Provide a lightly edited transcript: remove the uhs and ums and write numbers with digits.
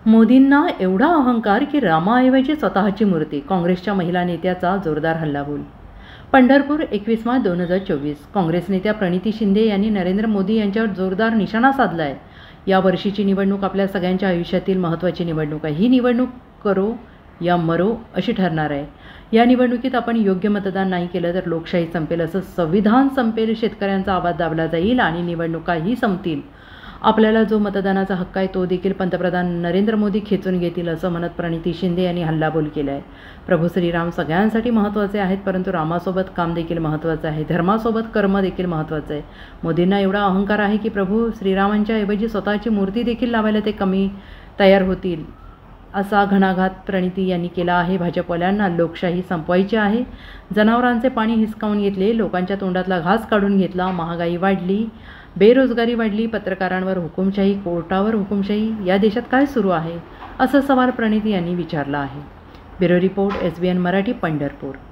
मोदींना एवढा अहंकार की रामाऐवजी स्वतःची मूर्ती. काँग्रेसच्या महिला नेत्याचा जोरदार हल्लाबोल. पंढरपूर 21 मार्च 2024. काँग्रेस नेत्या प्रणिती शिंदे यांनी नरेंद्र मोदी यांच्यावर जोरदार निशाणा साधला आहे. या वर्षीची निवडणूक आपल्या सगळ्यांच्या आयुष्यातील महत्त्वाची निवडणूक आहे. ही निवडणूक करो या मरो अशी ठरणार आहे. या निवडणुकीत आपण योग्य मतदान नाही केलं तर लोकशाही संपेल, असं संविधान संपेल, शेतकऱ्यांचा आवाज दाबला जाईल आणि निवडणुकाही संपतील. आपल्याला जो मतदानाचा हक्क आहे तो देखील पंतप्रधान नरेंद्र मोदी खेचून घेतील, असं म्हणत प्रणिती शिंदे यांनी हल्लाबोल केला आहे. प्रभू श्रीराम सगळ्यांसाठी महत्त्वाचे आहेत, परंतु रामासोबत काम देखील महत्त्वाचं आहे. धर्मासोबत कर्म देखील महत्त्वाचं आहे. मोदींना एवढा अहंकार आहे की प्रभू श्रीरामांच्या ऐवजी स्वतःची मूर्ती देखील लावायला ते कमी तयार होतील, असा घणाघात प्रणिती यांनी केला आहे. भाजपवाल्यांना लोकशाही संपवायची आहे. जनावरांचे पाणी हिसकावून घेतले, लोकांच्या तोंडातला घास काढून घेतला, महागाई वाढली, बेरोजगारी वाढली, पत्रकारांवर हुकुमशाही, कोर्टावर हुकुमशाही. या देशात काय सुरू आहे, असा सवाल प्रणिती यांनी विचारला आहे. Bureau report, SBN Marathi, Pandharpur.